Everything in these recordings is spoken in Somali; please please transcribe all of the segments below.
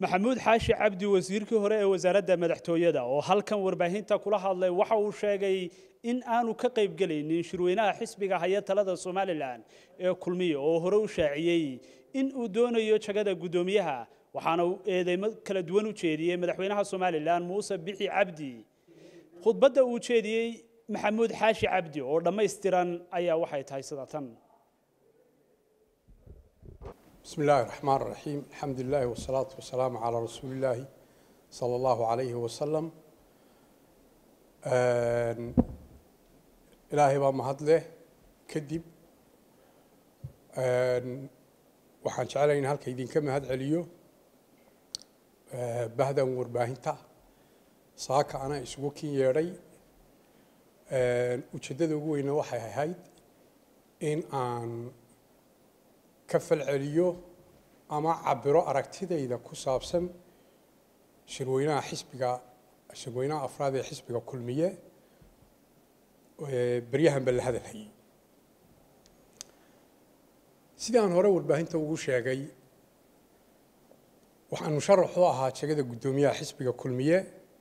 maxamuud xaashi cabdi wasiirkii hore ee wasaaradda madaxtooyada oo halkan warbaahinta kula hadlay waxa uu sheegay in aanu ka qayb galaynin shirweynaha xisbiga haya talada Soomaaliland ee kulmiye oo hore u shaaciyay in uu doonayo jagada gudoomiyaha waxaana uu eedeymo kala duwan u jeediyay madaxweynaha Soomaaliland Muuse Bixi Cabdi khudbadda uu jeediyay maxamuud xaashi cabdi oo dhameystiran ayaa waxay tahay sida tan بسم الله الرحمن الرحيم الحمد لله والصلاة والسلام على رسول الله صلى الله عليه وسلم إلهي بمهد له كدب وحان شعلين هالكيدين كما هاد عليو بهدا ورباهنتا ساكا أنا إسوكي يري وشدد وقوين وحي هايد إن أن كفل عليو أما عبروا أركتيدا إذا كسابسن شروينا حسبك شروينا أفراد حسبك كلمية بريهم بالهذا الحي سيدان هرا ورباهين توقوش يا جاي وحن نشرح لها شجدة قدومية حسبك كلمية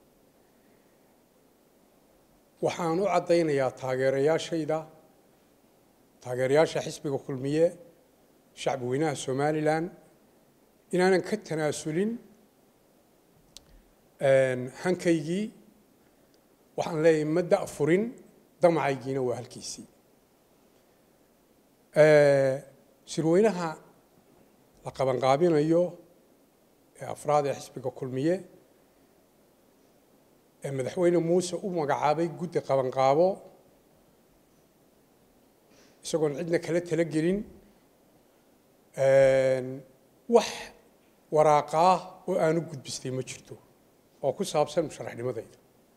وحن عطينا يا تاجريا شيدا تاجريا حسبك كلمية شعب وينها سوماليلاند إن أنا كتناسلين هنكيجي وحن لي مدة أفرين ضمع يجينا وهالكيسي سروينها لقبان قابين أيوه أفراد حسبك كلمية مدحوين موسى ومقعابي قد قبان قابو سقون عندنا كلا تلقلين wax waraaqah oo aanu gudbistay ma jirto oo ku saabsan musharaxnimadayda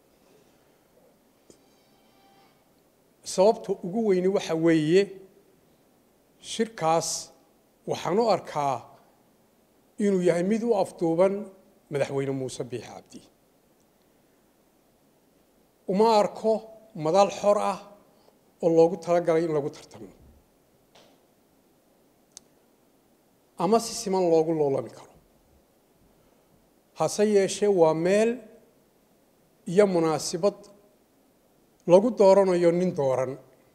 sababta ugu weyn waxa weeye shirkaas waxaan u arkaa inuu yahay mid u afduuban madaxweyne Muuse Bixi Cabdi uma arko madal xor ah oo loogu talagalay in lagu tartamo ama si siman loogu loolami karo hase yeeshee waa meel iyo munaasabad lagu dooranayo nin dooran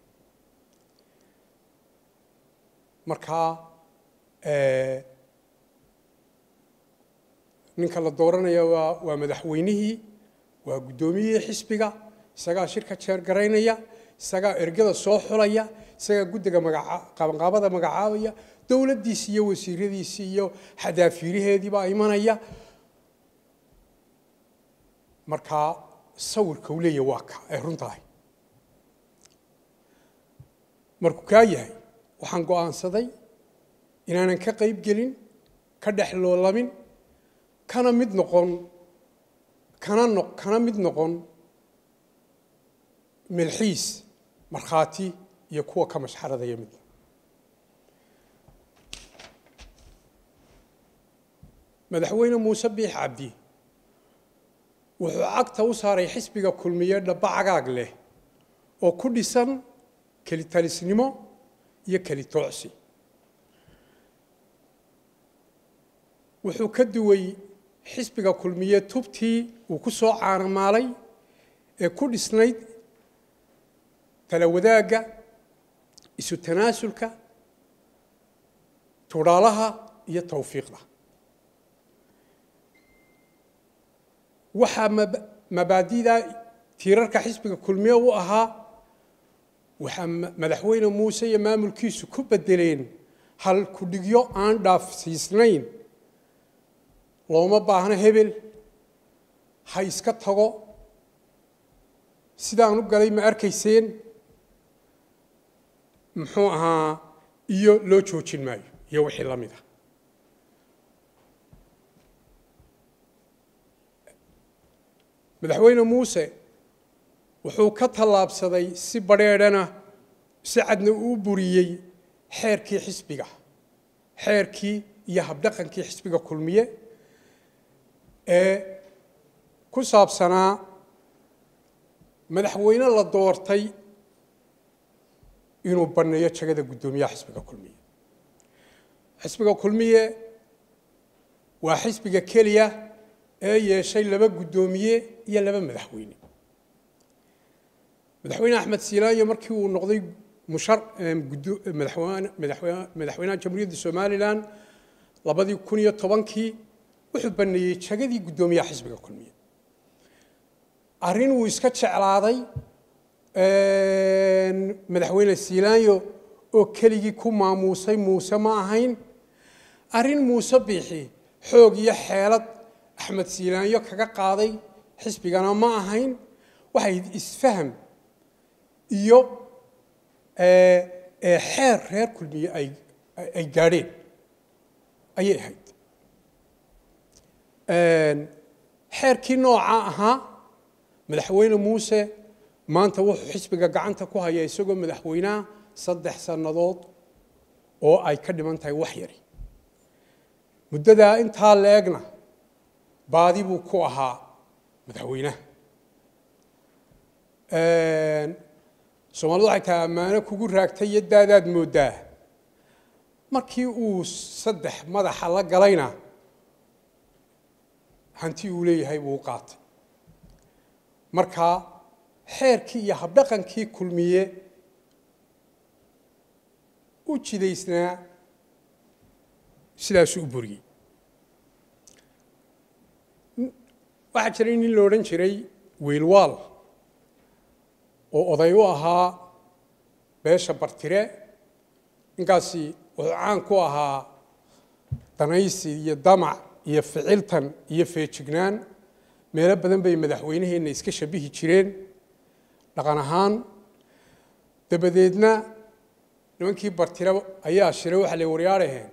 markaa ninka la dooranayo waa madaxweynihii waa gudoomiyihii xisbiga isagaa shirka jeer garaynaya isagaa ergada soo xulaya isagaa guddiga qabanqaabada magacaabaya dawladdiisa iyo wasiiradiisa iyo xadaafiiraheedii baa imanaya markaa sawirka uu leeyahay waa ka ay runtahay markuu kaa yahay waxaan go'aansaday inaanan ka qayb gelin ka dhex loolamin kana mid noqon milxiis markhaati iyo kuwa ka mashxaradaya mid madaxweyne Muuse Bixi Cabdi wuxuu cagta u saaray xisbiga kulmiye dhaba cagaag leh oo ku dhisan kali talisnimo iyo kali toocsi wuxuu ka duway xisbiga kulmiye tubtii uu ku soo caanamaalay ee ku dhisnayd tala wadaaga isu tanaasulka tuuraalaha iyo tawfiiqda waxaa mabaadida tiirarka xisbiga kulmiye u ahaa waxaa madaxweyne Muuse iyo maamulkiisu ku bedeleen hal ku dhigyo aan dhaafsiisnayn looma baahna hebel ha iska tago sidaan u galay ma arkayseen muxuu ahaa iyo loo joojin maayo iyo wixii la mid ah madaxweyne Muuse wuxuu ka tallaabsaday si badheedhana si cadna uu buriyay xeerkii xisbiga xeerkii iyo habdhaqankii xisbiga kulmiye ee ku saabsanaa madaxweyne la doortay inuu baneeyo jagada gudoomiyaha xisbiga kulmiye xisbiga kulmiye وحسب كلية أي شيء لبا قدومية يلا لبا مدحوين أحمد سيلاي مركي ونقضي مشر مدحوين جمهورية الصومال الآن لبدي كونية طبنكي وحب أن يتشجدي قدومية حسب كلية أرين ويسكتش على عضي مدحوين السيلاي وكلي كوما موسى معهين أرين موسى بيحي حوجي حالة أحمد سيلاي كقاضي حسب أنا معهين واحد يسفهم iyo xeer reer kulmiye ay gaadheen ayay ahayd xeerkii nooca ahaa madaxweyne muuse maanta wuxuu xisbiga gacanta ku haya isagoo madaxweynaha 3 sanadood oo ay ka dhiman tahay wax yari muddada intaa leegna baadi buu ku ahaa madaxweynaha Soomaalidu waxay tahay amaano kugu raagtay yadaadaad moodaa markii uu 3 madaxa la galayna hanti uu leeyahay buu qaatay marka xeerkii iyo habdhaqankii kulmiye u jidaysnaa sidaas u buriyay waxa jiray nin la oran jiray Wiilwaal oo oday u ahaa beesha bartire inkaasi wuxuu caan ku ahaa danaysi iyo damac iyo ficiltan iyo feejignaan meelo badan bay madaxweynaheena iska shabihi jireen dhaqan ahaan dabadeedna nimankii bartire ayaa shiray waxa la waryaareen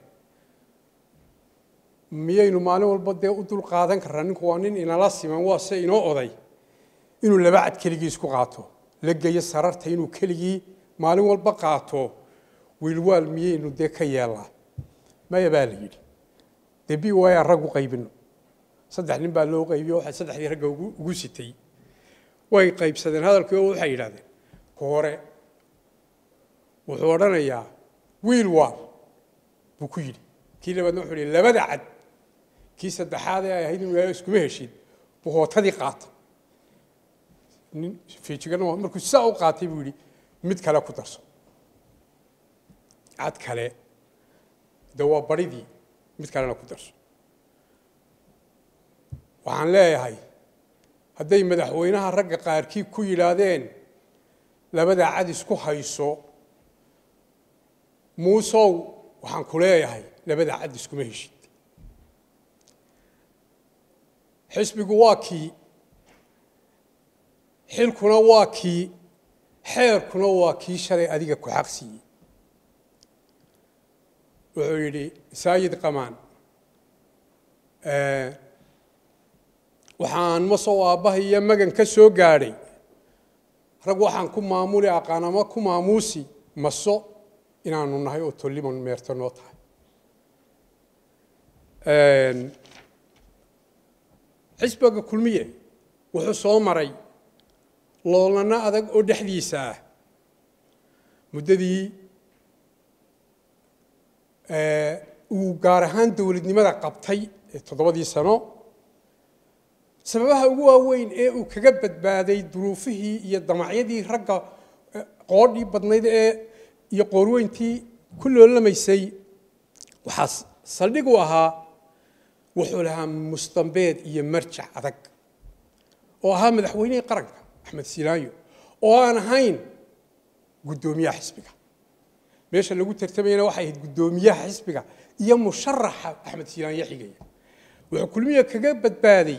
miyaynu maalin walba dee u dul qaadan karnaa ninku waa nin inala siman waa se inoo oday inuu laba cad keligii isku qaato لقي سررت إنه كلي معلوم البقعته والوال مين وده كيالا ما يبالي تبي ويا الرجو قيبنا صدق نبى له قيبي واحد صدق لي رجو وجوستي وين قيب سدن هذا الكيو حي هذا كورة وحورنا يا والوال بكيل كيل بدنا حولي لا بدأ عد كيس الدحاذة هيدي ويسكوه شيء وهو تضيقات في شغلنا مركو ساعة قاتي بيقولي مد كلا كترس عاد كلا دوا بريدي مد كلا كترس وعن لا هاي هدي مدحوينها الرجع قاركي كوي لادين لبدا عاد يسكو هايسو موسو وعن كلها هاي لبدا عاد يسكو مهشيد حسب جواكي حلكنا واكي حيركنا واكي شري أديك كحقسي وعيدي سايد قمان وحان مصوابه هي مجن كسو جاري رجوا حان كم معمولي أقانا ما كم معموسي مصو إن أنا نهاي أطلي من مرتنوتها حسبك كل مية وحصو مري لولنا أدق أدحديسه مددي وقارهان دولدني ماذا قبطي تضبطي سنة سببها هو وين وكجبت بعدي ظروفه يضمعي دي رجع قاري بدني يقولون تي كل لما يسي وحص صدقوها وحولها مستنبط يمرجع أدق وها مدحويني قرن أحمد سيلايو وأنا هين قدومية حسبك ماشي اللي قلت ترتمينا واحد قدومية حسبك يا مشرح أحمد سيلايو يحيي وكل كجبت بادي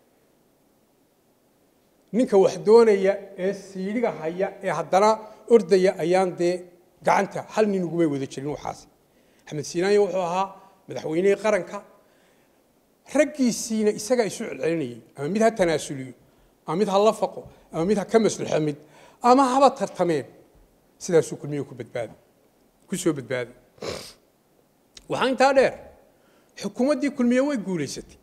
نك وحدونا يا سيلك هيا هدنا أردية أيام دي قعنتها هل نقوم بوذي شنو حاسي أحمد سيلايو وحوها مدحويني قرنك رجي السينا إسقى يسوع العيني أما ميتها تناسلي أما ميتها لفقه أما ميتها كمس الحمد أما هبط ترتمين سيدا سوق المية كبد كسو بدبادي وحين تادر حكومة دي كل مية ويقولي ستي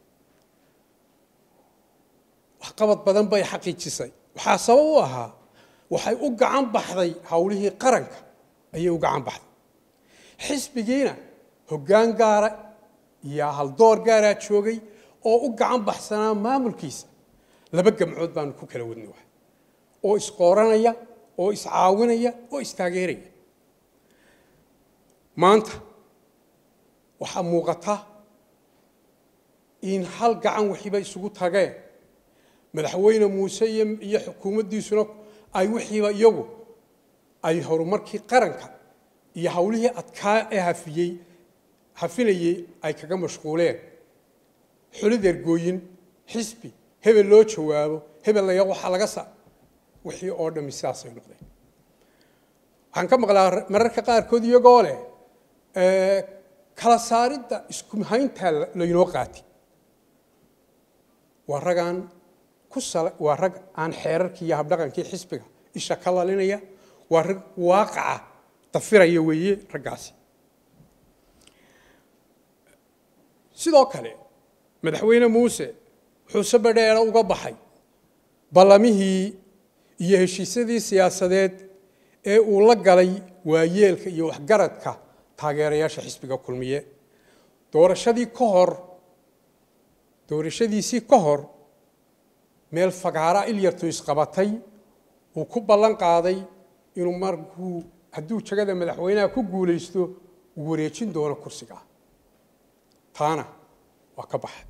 وحقبت بدن باي حقيقي سي وحاسبوها وحي أوقع عن بحضي هوله قرنك أي أوقع عن بحضي حسب جينا هجان قارة iyo hal door gaaraa joogay oo u gacan baxsanaa maamulkiisa laba gamcood baanu ku kala wadnay wax oo isqooranaya oo iscaawinaya oo istaageeraya maanta waxaa muuqata in hal gacan wixiiba isugu tageen madaxweyne muuse iyo xukuumaddiisuna ay wixiiba iyagu ay horumarkii qaranka iyo hawlihii adkaa ee hafinayay ay kaga mashquuleen xulid ergooyin xisbi hebel loo jawaabo hebel la waxaa laga saa wixii oo dhammi sidaasay noqdeen waxaan ka maqlaa mararka qaarkood iyagoo leh kala saaridda isku hayntaa laynoo qaati waa rag aan xeerarkii iyo habdhaqankii xisbiga isha ka lalinaya waa rag waaqaca dafiraya weeye raggaasi sidoo kale madaxweyne muuse wuxuu sabadheera uga baxay ballamihii iyo heshiisyadii siyaasadeed ee uu la galay waayeelka iyo waxgaradka taageerayaasha xisbiga kulmiye doorashadiisii ka hor meel fagaara ilyartu isqabatay uu ku ballan qaaday inuu markuu hadduu jagada madaxweynaha ku guulaysto uu wareejin doono kursiga taana waa ka baxay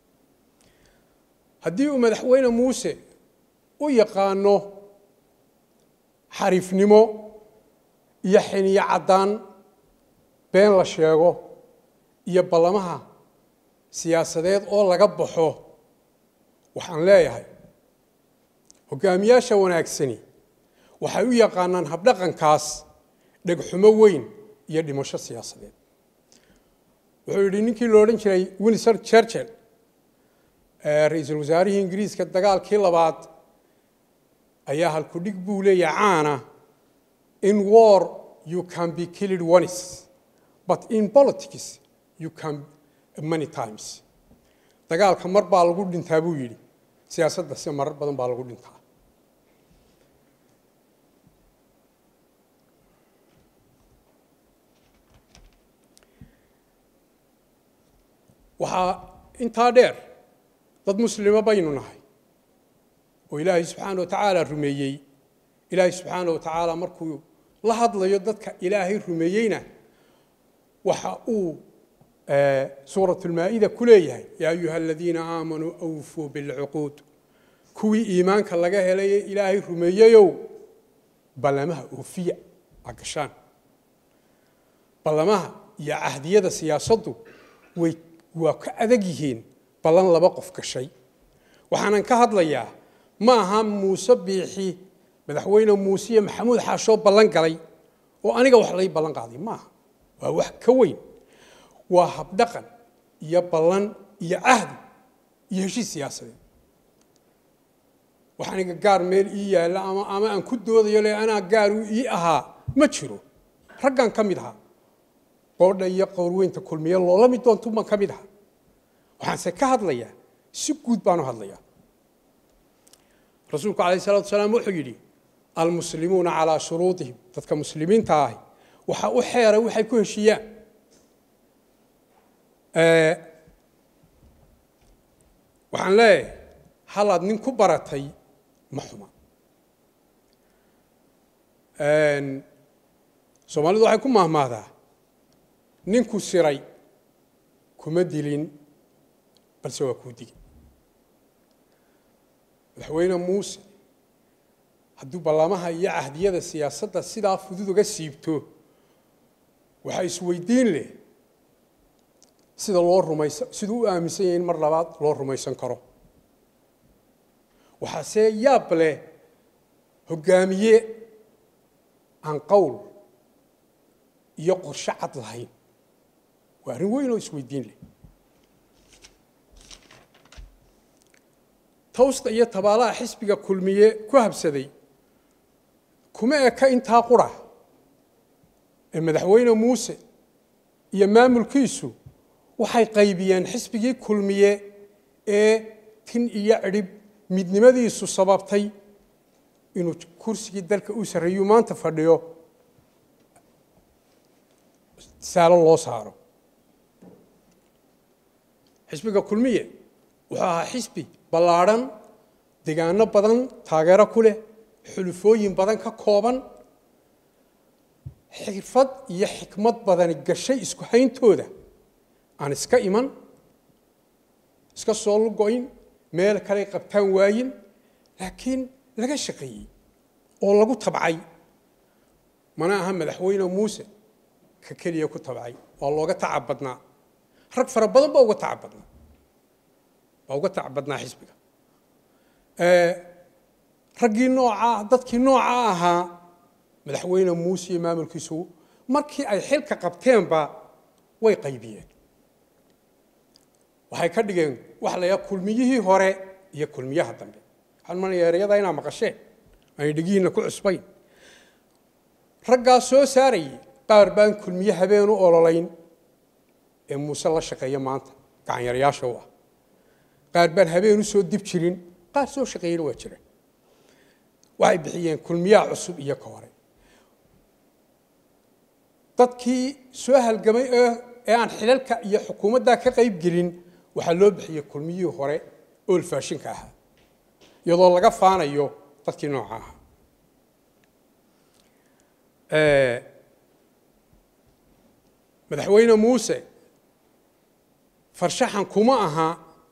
haddii uu madaxweyne muuse u yaqaano xariifnimo iyo xiniyo caddaan been la sheego iyo ballamaha siyaasadeed oo laga baxo waxaan leeyahay hogaamiyaasha wanaagsani waxay u yaqaanaan habdhaqankaas dhegxumo weyn iyo dhimasho siyaasadeed wuxuu yidhi ninkii la odhan jiray Winston Churchill ra'iisul wasaarihii ingiriiska dagaalkii labaad ayaa halku dhig buu leeyahay caana in war you can be killed once but in politics you can many times dagaalka mar baa lagu dhintaa buu yidhi siyaasadda si marar badan baa lagu dhintaa waxaa intaa dheer dad muslima baynu nahay oo ilaahay subxaana wa tacaala rumeeyey ilaahay subxaana wa tacaala markuu la hadlayo dadka ilaahay rumeeyeyna waxa uu suuratu lmaa'ida ku leeyahay yaa ayuha aladiina aamanuu awfuu bilcuquud kuwii iimaanka laga helay ilaahay rumeeyeyow ballamaha oofiya aa gashaan ballamaha iyo cahdiyada siyaasaddu waa ka adag yihiin ballan laba qof gashay waxaanan ka hadlayaa ma aha muuse biixi madaxweyne muuse iyo maxamuud xaashoo ballan galay oo aniga wax lay ballan qaaday maaha waa wax ka weyn waa habdhaqan iyo ballan iyo cahdi iyo heshiis siyaasadeed wax aniga gaar meel ii yaalla ama aan ku doodayo le anaa gaar ii ahaa ma jiro raggan ka mid ahaa qoodha iyo qowrweynta kulmiye loola mid doontu baan ka mid ahaa waxaanse ka hadlayaa si guud baan u hadlayaa rasuulku calayhi salaatu wasalaam wuxuu yidhi almuslimuuna calaa shuruudihim dadka muslimiinta ahi waxa u xeeray waxay ku heshiiyaan waxaan leeyahay halaad nin ku baratay ma xuma soomaalidu waxay ku mahmaadaa ninku siray kuma dilin balse waa kuu digi madaxweyne muuse hadduu ballamaha iyo cahdiyada siyaasadda sidaa fudud uga siibto waxaa isweydiin leh siduu u aaminsan yahay in mar labaad loo rumaysan karo waxaase yaab leh hoggaamiye aan qowl iyo qorshe cad lahayn waa arrin weyn oo isweydiin leh tawsta iyo tabaalaha xisbiga kulmiye ku habsaday kuma eka intaa qura ee madaxweyne muuse iyo maamulkiisu waxay qaybiyeen xisbigii kulmiye ee tin iyo cidhib midnimadiisu sababtay inuu kursigii dalka u sarreeyo maanta fadhiyo saalo loo saaro xisbiga kulmiye wuxuu ahaa xisbi ballaaran deegaano badan taageero ku leh xulufooyin badan ka kooban xirfad iyo xikmad badan gashay isku hayntooda aan iska iman iska soo lugoyn meel kale qabtaan waayin laakiin laga shaqeeyay oo lagu tabcay mana aha madaxweyne muuse ka kaliya ku tabcay waa looga tacab badnaa rag fara badan baa uga tacab badnaa xisbiga raggii nooca dadkii nooca ahaa madaxweyne muuse iyo maamulkiisu markii ay xilka qabteenba way qaybiyeen waxay ka dhigeen wax la yaab kulmiyihii hore iyo kulmiyaha dambe waxaan maleeyaa erayada inaa maqasheen ay dhigiina ku cusbayn raggaa soo saarayay qaar baan kulmiye habeen u ololayn ee muuse la shaqeeya maanta gacanyarayaasha u ah qaar baan habeen u soo dib jirin qaar soo shaqeeyana waa jireen waxay bixiyeen kulmiyaha cusub iyo ka hore dadkii soo halgamay ee aan xilalka iyo xukuumadda ka qayb gelin waxaa loo bixiyey kulmiyihii hore oo faashinka ahaa iyadoo laga faanayo dadkii nooca ahaa madaxweyne muuse farshaxan kuma aha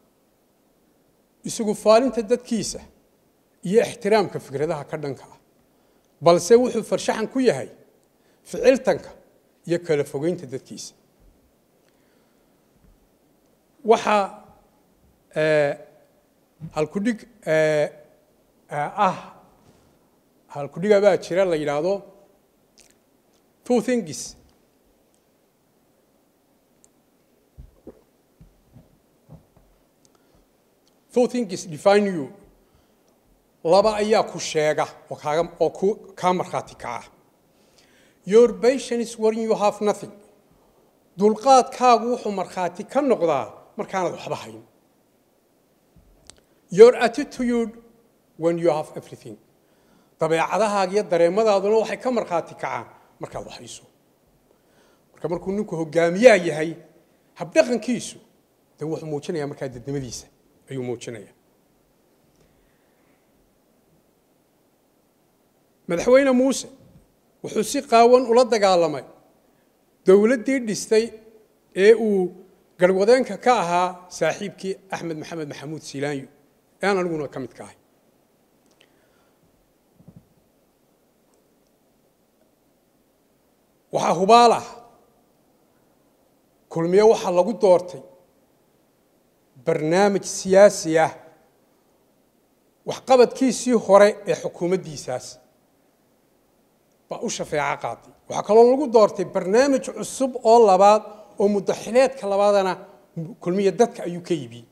isagu faalinta dadkiisa iyo ixtiraamka fikradaha ka dhanka ah balse wuxuu farshaxan ku yahay ficiltanka iyo kala fogeynta dadkiisa waxa halkudhiga baa jira la yidhaahdo two things define you laba ayaa ku sheega oo kaa markhaati kaca your patience when you have nothing dulqaadkaagu wuxuu markhaati ka noqdaa markaanad waxba hayn your attitude when you have everything dabeecadahaaga iyo dareemadaaduna waxay ka markhaati kacaan markaad wax hayso markuu ninku hogaamiyaa yahay habdhaqankiisu dee wuxuu muujinayaa markaa dadnimadiisa ayuu muujinayaa madaxweyne muuse wuxuu si qaawan ula dagaalamay dowladdii dhistay ee uu garwadeenka ka ahaa saaxiibkii axmed maxamed maxamuud siilaanyo ee aan aniguna ka mid ka ahay waxaa hubaal ah kulmiye waxaa lagu doortay barnaamij siyaasi ah waxqabadkiisii hore ee xukuumaddiisaas baa u shafeeco qaaday waxaa kaloo lagu doortay barnaamij cusub oo labaad oo muddaxileedka labaadana kulmiye dadka ayuu ka yibiyey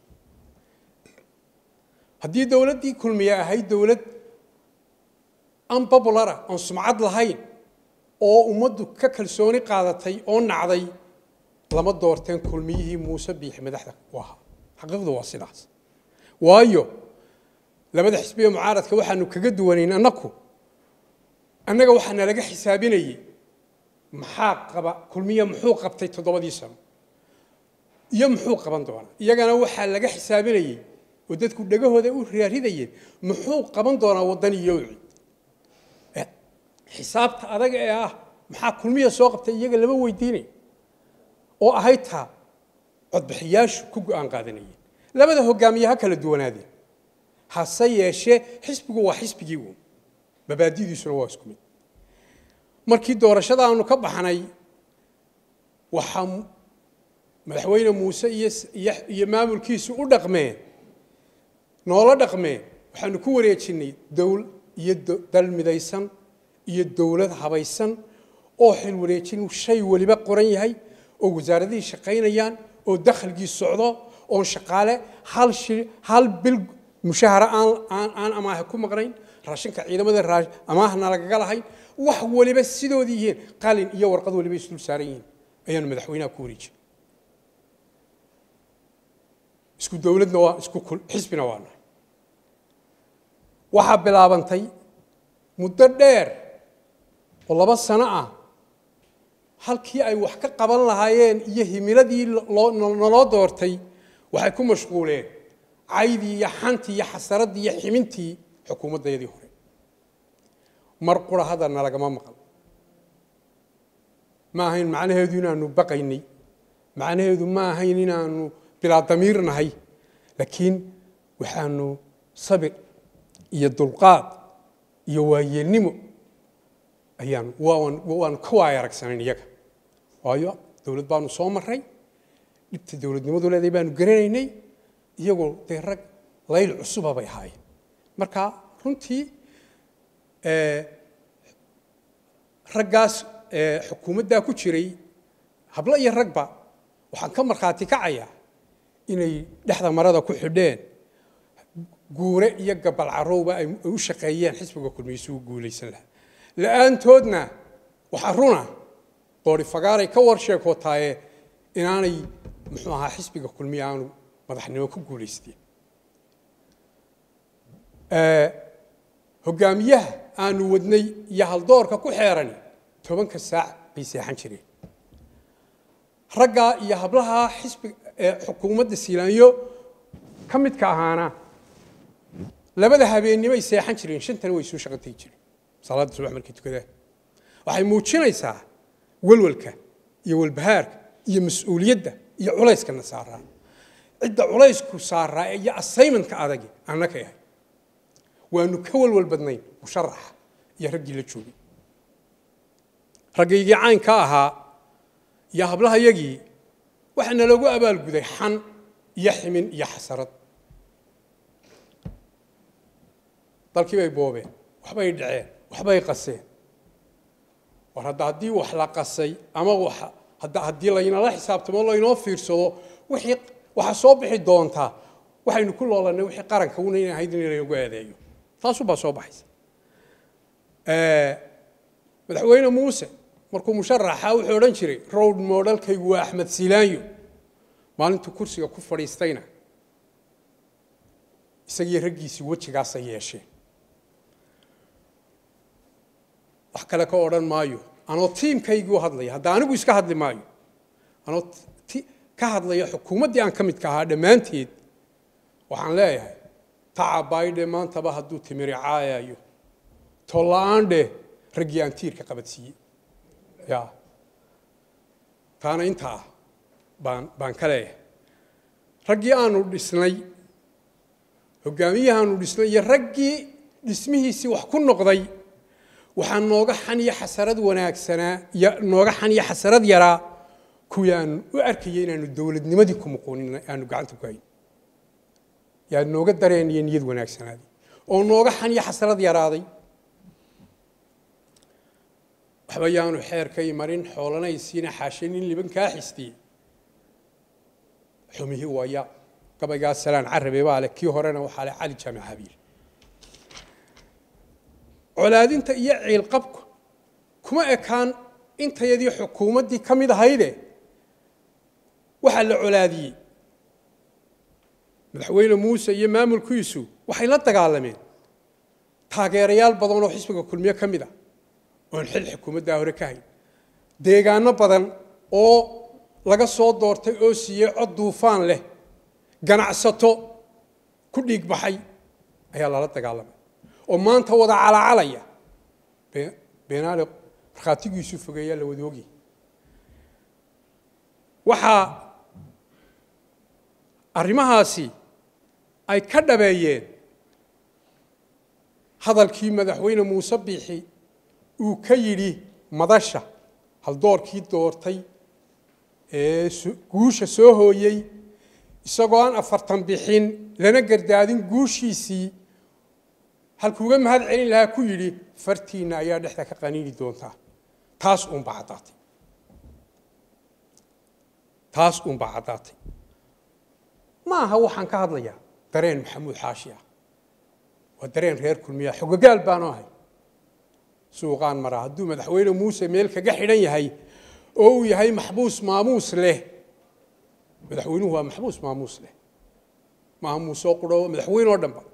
haddii dowladdii kulmiye ahayd dowlad unpopulara oon sumcad lahayn oo ummaddu ka kalsooni qaadatay oo nacday lama doorteen kulmiyihii muuse biixi madaxda u ahaa xaqiiqdu waa sidaas waayo labada xisbiye mucaaradka waxaanu kaga duwanayn annaga waxaana laga xisaabinayay maxaa qaba kulmiye muxuu qabtay 7 sano iyo muxuu qaban doonaa iyagana waxaa laga xisaabinayay oo dadku dhagahooda u raaridayeen muxuu qaban doonaa wadan iyo wixii xisaabta adag ee ah maxaa kulmiye soo qabtay iyaga lama weydiinay oo ahayd taa codbixiyaashu ku go'aan qaadanayeen labada hogaamiyaha kala duwanaadeen hase yeeshee xisbigu waa xisbigii uu mabaadidiisuna waa isku mid markii doorashada aanu ka baxnay waxa madaxweyne muuse iyo maamulkiisu u dhaqmeen noola dhaqmeen waxaanu ku wareejinay dal midaysan iyo dowlad habaysan oo xil wareejin shay waliba qoran yahay oo wasaaradihii shaqaynayaan oo dakhligii socdo oo shaqaale hal bil mushahara aan amaaha ku maqnayn raashinka ciidamada amaahna lagaga lahayn wax waliba sidoodii yihiin qalin iyo warqad waliba isdul saaran yihiin ayaanu madaxweynaha ku wareejin isku dowladna waa isku xisbina waa nahay waxaa bilaabantay muddo dheer oo 2 sano ah halkii ay wax ka qaban lahaayeen iyo himiladii naloo doortay waxay ku mashquuleen caydii iyo xantii iyo xasaradii iyo ximintii xukuumaddeedii hore mar qura hadalna lagama maqal ma ahayn macnaheedu inaanu baqaynay macnaheedu ma ahayn inaanu bilaa damiir nahay laakiin waxaanu sabir iyo dulqaad iyo waayeelnimo waanu ka waaya aragsanayn iyaga waayo dowlad baanu soo maray dhibta dowladnimadu leedahay baanu garanaynay iyagoo dee rag layl cusuba bay ahaayeen marka runtii raggaas xukuumaddaa ku jiray hablo iyo ragba waxaan ka markhaati kacayaa inay dhexda marada ku xidheen guure iyo gabal carowba ay u shaqeeyeen xisbiga kulmiye isugu guulaysan lahaa la-aantoodna waxaa runa qoori fagaaray ka warsheekotaaye inaanay muxuu ahaa xisbiga kulmiye aanu madaxnimo ku guulaysteen hogaamiyaha aanu wadnay iyo haldoorka ku xeerani 10 saac bay seexan jireen raggaa iyo hablaha xisbiga xukuumadda siilaanyo ka midka ahaana labada habeennimay seexan jireen shantana way soo shaqo tegi jireen salaada subax markay tukadaan waxay muujinaysaa walwalka iyo walbahaarka iyo mas'uuliyadda iyo culayska na saaraa cidda culaysku saaraa iyo assignmentka adag annaka yahay waanu ka walwal badnayn musharaxa iyo raggii la joogay raggaygii caynka ahaa iyo hablahayagii waxaana lagu abaalguday xan iyo ximin iyo xasarad dalkii bay boobeen waxbay dhaceen waxbay qaseen war haddii wax la qasay ama haddii laynala xisaabtamo laynoo fiirsado waxa soo bixi doontaa waxaynu ku loolanay wixii qaranka una inay ahayd in lagu adeeyo taasubaa soo baxaysa madaxweyne muuse markuu musharaxa wuxuu odhan jiray road modelkaygu waa axmed siilaanyo maalintuu kursiga ku fadhiistayna isagii raggiisii wejigaasay yeesheen wax kale ka odhan maayo anoo tiimkaygii u hadlaya hadda anigu iska hadli maayo anoo ka hadlaya xukuumaddii aan ka midka ahaa dhammaanteed waxaan leeyahay tacabaydhe maantaba hadduu timiri caayayo tolla-aan dheh raggii aan tiirka qabadsiiyey ya taana intaa baan ka leeyahay raggii aanu dhisnay hogaamiyahaanu dhisnay iyo raggii dhismihiisii wax ku noqday waxaa nooga xan iyo xasarad wanaagsanaa iyo nooga xan iyo xasarad yaraa kuwii aan u arkayay inaanu dowladnimadii ku muqoonin aanu gacanta ku hayn yaa nooga dareen iyo niyad wanaagsanaaday oo nooga xan iyo xasarad yaraaday waxba yaanu xeerkay marin xoolanaysiina xaasheen in liban kaa xistiyey xumihii waya gabaygaa salaan carabe baa leh kii horena waxaa leh cali jaamac habiil colaadinta iyo ciilqabku kuma ekaan intayadii xukuumaddii ka mid ahayde waxaa la colaadiyey madaxweyne muuse iyo maamulkiisu waxay la dagaalameen taageerayaal badan oo xisbiga kulmiye ka mid ah oon xil xukuumaddaa hore ka hayn deegaano badan oo laga soo doortay oo siiyey cod duufaan leh ganacsato ku dhiig baxay ayaa lala dagaalamay oo maanta wada calacalaya beenaale markhaatigiisu fogeeyaa la wada ogyahay waxaa arrimahaasi ay ka dhabeeyeen hadalkii madaxweyne muuse biixi uu ka yidhi madasha haldoorkii doortay ee guusha soo hooyey isagoo aan 40 bixin lana gardaadin guushiisii halkuuga mahad celin lahaa ku yidhi fartiina ayaa dhexda ka qaniini doontaa taas uunbaa caddaatay ma aha waxaan ka hadlayaa dareen maxamuud xaashi ah waa dareen reer kulmiya xogagaal baanu ahay suuqaan maraa hadduu madaxweyne muuse meel kaga xidhan yahay oo uu yahay maxbuus maamuus leh madaxweynuhu waa maxbuus maamuus leh maaha muusoo qudho madaxweyne oo dhanba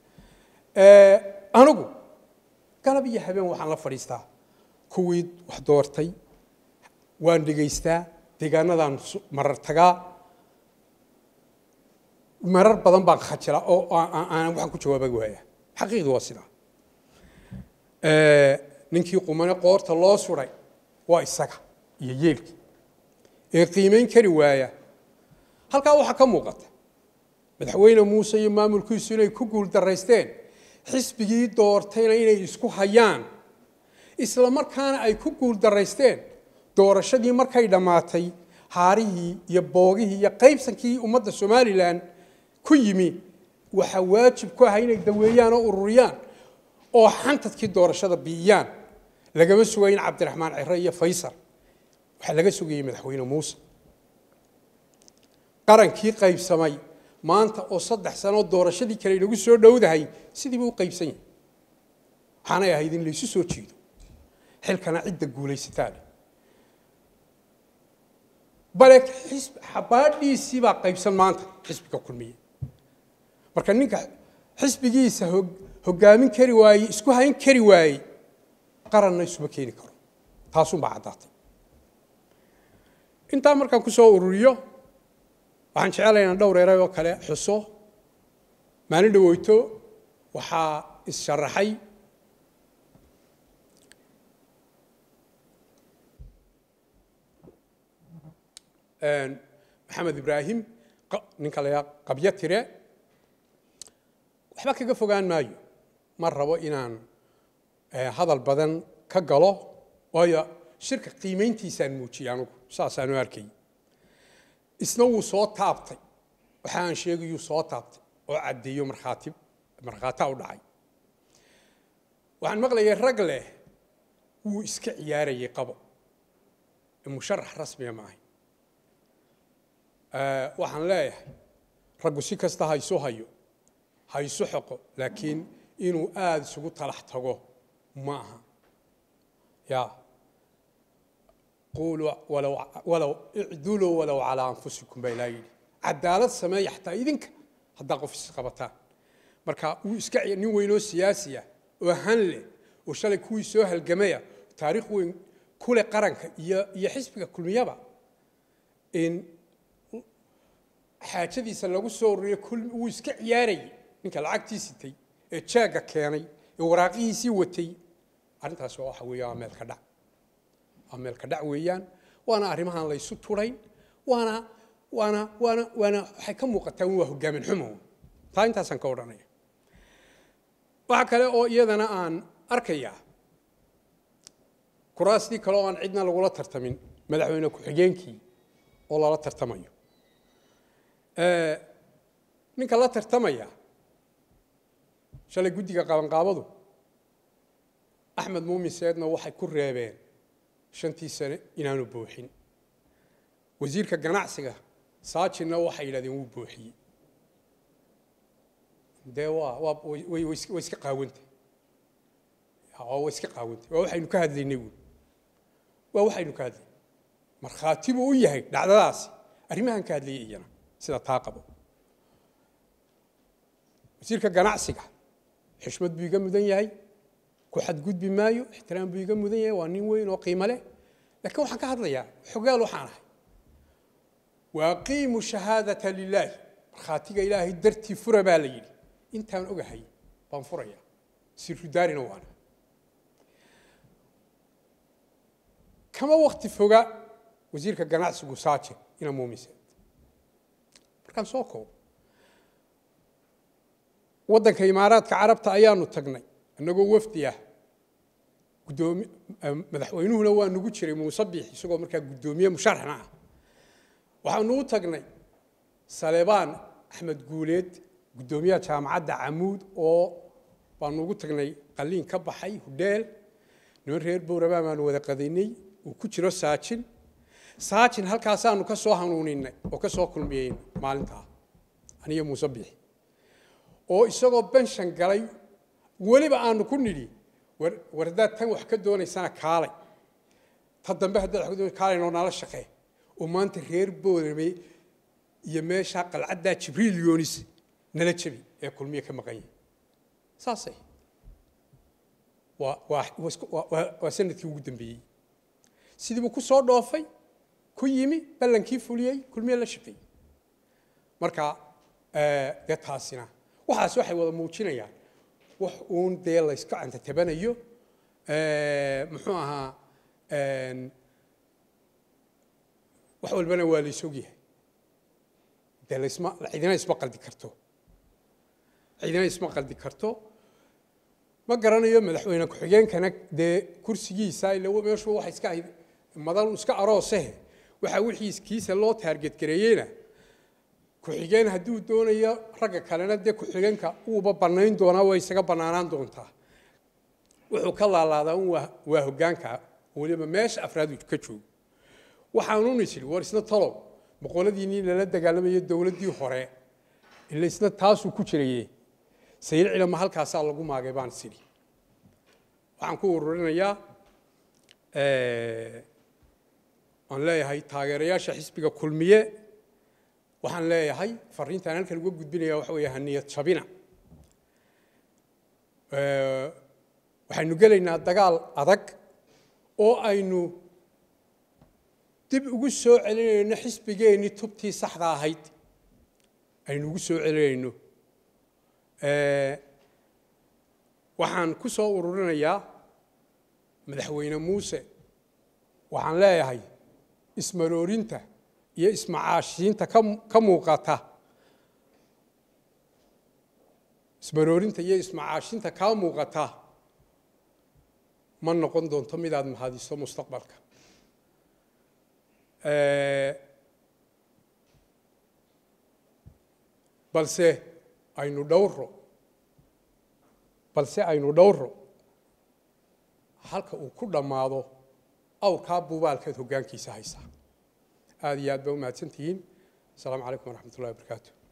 anigu galab iyo habeen waxaan la fadhiistaa kuwii wax doortay waan dhegaystaa deegaanadaan marar tagaa marar badan baan khajila oo aan waxaan ku jawaabay waaya xaqiiqdu waa sidaa ninkii qumane qoorta loo suray waa isaga iyo yeelkii ee qiimeyn kari waaya halkaa waxaa ka muuqata madaxweyne muuse iyo maamulkiisu inay ku guul daraysteen xisbigii doortayna inay isku hayaan isla markaana ay ku guul daraysteen doorashadii markay dhammaatay haarihii iyo boogihii iyo qaybsankii ummadda Somaliland ku yimi waxa waajib ku ah inay daweeyaan oo ururiyaan oo xantadkii doorashada biyaan lagama sugayn Cabdiraxmaan Cirre iyo Faysal waxa laga sugayay madaxweyne muuse qarankii qaybsamay maanta oo 3 sano doorashadii kale lagu soo dhowdahay sidii uu qaybsan yahay waxaana ahayd in la isu soo jiido xilkana cidda guulaysataan balak xisb xabaadhiisii baa qaybsan maanta xisbiga kulmiye marka ninka xisbigiisa hogaamin kari waayay isku hayn kari waayay qaranna isuma keeni karo taasuu baa cadaatay inta markaan ku soo ururiyo waxaan jecelahay dhowr eray oo kale xuso maalin dhaweyto waxaa is-sharaxay محمد إبراهيم نكلا قبيتيره وحبا كجا فوقان مايو مرة وإنان هذا البدن كجلا ويا شركة قيمين تيسان موتشي يعني ساسانو أركي إسنو صوت تابتي وحان شيء يو صوت تابتي وعدي يوم مرخاتة وداعي وعن مغلى الرجل هو إسكع ياري قبل المشرح رسمي معي waxaan leeyahay raggu si kasta ha isu hayo ha isu xoqo laakiin inuu aad isugu talax tago ma aha ya qulu walaw i'dulu walaw ala anfusikum baylaayid cadaalad sameey xataa idinka hadda qof is qabataan marka uu iska nin weyn oo siyaasi ah oo han leh oo shalay kuwii soo halgamaya taariikh weyn kule qaranka iyo xisbiga kulmiyaba in xaajadiisa lagu soo ururiyo kul uu iska ciyaaray ninka lacagtiisitay ee jaaga keenay ee waraaqihiisii watay arintaas waxa weeyaan meel ka dhac weeyaan waana arrimahan la isu turayn waana waxay ka muuqataa waa hogaamin xumo taa intaasan ka odhanaya waxa kale oo iyadana aan arkayaa kuraastii kale oo aan cidna lagula tartamin madaxweyne ku-xigeenkii oo lala tartamayo ninka la tartamaya shalay guddiga qabanqaabadu Axmed Muumin Saidna waxay ku reebeen 5 sano inaanu buuxin wasiirka ganacsiga Saajina waxay yiraahdeen uu buuxiyay deewa way iska qaawantay waxaynu ka hadlaynay waxaynu ka hadlaynay markhaati buu u yahay dhacdadaas arrimahan ka hadlayay iyana sida taaqabo wasiirka ganacsiga xishmad buu iga mudan yahay ku xad gudbi maayo ixtiraam buu iga mudan yahay waa nin weyn oo qiimo leh laakiin waxaan ka hadlayaa xogaal waxaan ahay waaqiimu shahaadata lillaah markhaatiga ilaahay dartii fura baa la yidhi intaan ogahay baan furaya sirru daarina waana kama waqti foga wasiirka ganacsigu Saaje ina muumise markaan soo koobo waddanka Imaaraadka Carabta ayaanu tagnay annagoo wafdi ah gudoomiye madaxweynuhuna waa nagu jiray Muuse Biix isagoo markaa gudoomiye musharaxna ah waxaanu u tagnay Saleebaan Axmed Guuleed gudoomiyaha jaamacadda Camuud oo baan ugu tagnay qaliin ka baxay hudeel noo reer Boorama baan wada qadaynay oo ku jiro Saajin halkaas aanu ka soo hanuuninay oo ka soo kulmiyeen maalinta aniga Muuse Biix oo isagoo benshan galay waliba aanu ku nidhi wardaad tan wax ka doonaysana kaalay ta dambe hadda wax ka doonay kaalay noo nala shaqee oo maanta reer Boorame iyo meesha qalcadda Jibriil Yoonis nala jabi ee kulmiye ka maqan yahay saasay waa sanadkii ugu dambeeyay sidii ku soo dhoofay ku yimi ballankii fuliyay kulmiye la shaqeeyay marka dee taasina waxaas waxay wada muujinayaan wax uun dee la iska canta tabanayo muxuu ahaa wax walbana waa la isogyahay dee cidina isma qaldi karto cidina isma qaldi karto ma garanayo madaxweyne ku-xigeenkana dee kursigiisa ilaa meeshu waxa iska ahayd madan iska aroosehe waxa wixiiskiisa loo taarget gareeyeyna ku-xigeen hadduu doonayo ragga kalena dee ku-xigeenka uuba bannayn doonaa way isaga bannaanaan doontaa wuxuu ka laalaadaa un waa hoggaanka weliba meesha afraadu ka joogo waxaanun isiri war isna talow boqoladiinii lala dagaalamayo dowladdii hore ila isna taasuu ku jiraye sayid cilama halkaasaa lagu maagay baan isiri waxaan ku ururinayaa aan leeyahay taageerayaasha xisbiga kulmiye waxaan leeyahay fariintaan halkan uga gudbinaya waxa weeye haniyad jabina waxaynu gelaynaa dagaal adag oo aynu dib ugu soo celinayno xisbigeennii tubtii saxda ahayd aynu ugu soo celinayno waxaan ku soo ururinayaa madaxweyne muuse waxaan leeyahay ismaroorinta iyo ismacaashiinta ka muuqata ismaroorinta iyo ismacaashiinta ka muuqata ma noqon doonto midaad mahadiso mustaqbalka balse aynu dhowro halka uu ku dhammaado awrkaa buubaalkeed hoggaankiisa haysa aad iyo aad baa u mahadsantihiin asalaamu calaykum waraxmat ullahi wabarakaatu